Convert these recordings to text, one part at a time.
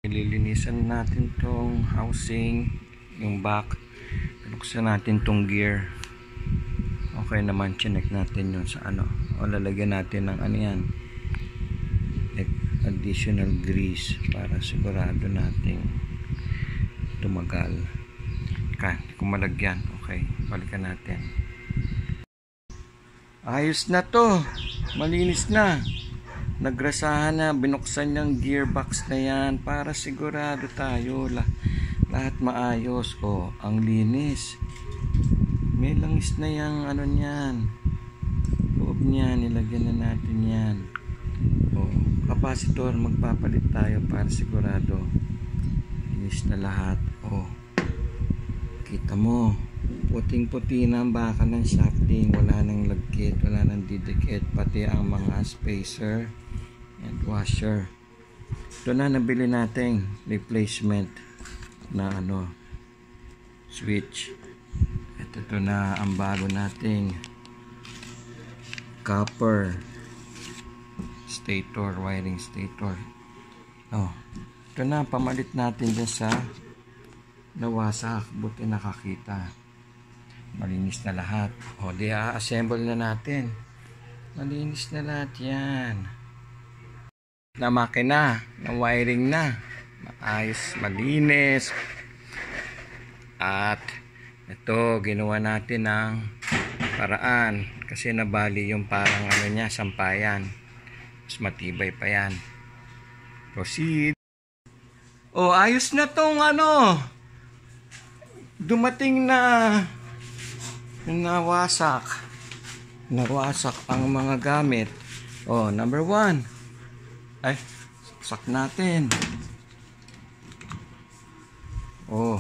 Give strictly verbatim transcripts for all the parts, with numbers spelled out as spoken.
Lilinisan natin tong housing, yung back. Pinuksan natin tong gear. Okay naman, chinek natin yun sa ano. O lalagyan natin ng ano yan, additional grease para sigurado nating tumagal. Okay, kung malagyan, okay, balikan natin. Ayos na to, malinis na, nagrasahan na, binuksan yung gearbox na yan para sigurado tayo lah lahat maayos. O, ang linis, may langis na yung ano niyan, loob niyan, nilagyan na natin yan. O, capacitor, magpapalit tayo para sigurado linis na lahat. O, kita mo, puting puti na ang baka ng shafting, wala nang lagkit, wala nang didikit, pati ang mga spacer and washer. Ito na nabili natin replacement na ano switch. Ito, ito na ang bago nating copper stator, wiring stator. Oh, ito na pamalit natin dyan sa nawasak, buti nakakita. Malinis na lahat. O, di a-assemble na natin. Malinis na lahat yan. Na makina, na wiring na. Maayos, malinis. At ito, ginawa natin ng paraan. Kasi nabali yung parang ano niya, sampayan. Mas matibay pa yan. Proceed. O, ayos na tong ano. Dumating na nawasak nawasak ang mga gamit. Oh, number one, ay sak natin. Oh,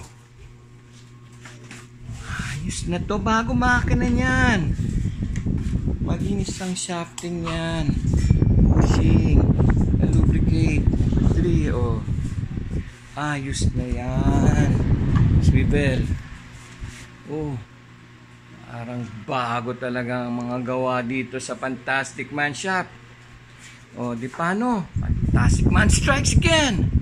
ayos na to, bago makina niyan, malinis ang shafting yan, bushing, lubricate. Three, oh, ayos na yan. Swivel. Oh, parang bago talaga ang mga gawa dito sa Fantastic Man Shop. Oh, di paano? Fantastic Man strikes again.